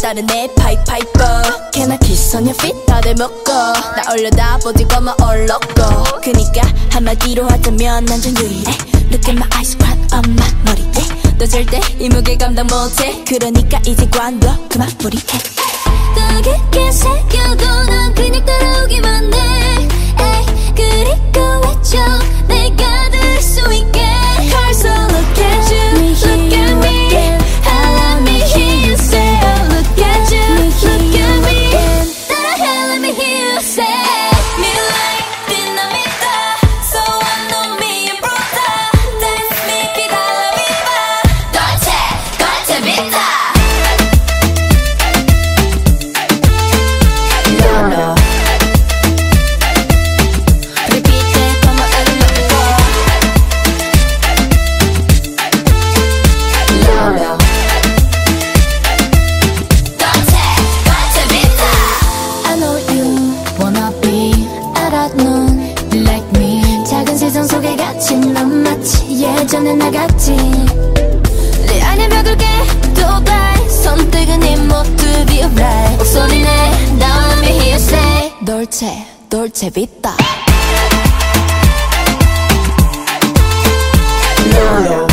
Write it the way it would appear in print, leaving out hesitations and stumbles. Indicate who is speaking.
Speaker 1: 다른 애 파이파이버 Can I kiss on your feet 다들 먹고 나 올려다보지 거마 얼럭고 그니까 한마디로 하자면 난 좀 유리해 Look at my eyes crack on my 머리에 너 절대 이 무게 감당 못해 그러니까 이제 관둬 그만 뿌리해
Speaker 2: 더 깊게 새겨도 난 그냥 따라오기만 해 에이, 그리고 외쳐 내가 될 수 있게
Speaker 1: So look at you,
Speaker 2: Look at me And let me hear you say Oh look at you, look at me 따라해 let me hear you say Midnight dinamita So I know me and bruta Dance me vida la viva Dolce, dolce vita
Speaker 1: Lolo Repite como el loco Lolo
Speaker 2: Dolce, dolce vita
Speaker 1: I know you wanna be 알았넌 like me 작은 세상 속에 갇힌 넌 마치 예전에 나 같지 내 안에 벽을 깨도 돼 선택은 네 모두 be right 목소리내 Now let me hear you say Dolce, dolce vita Lolo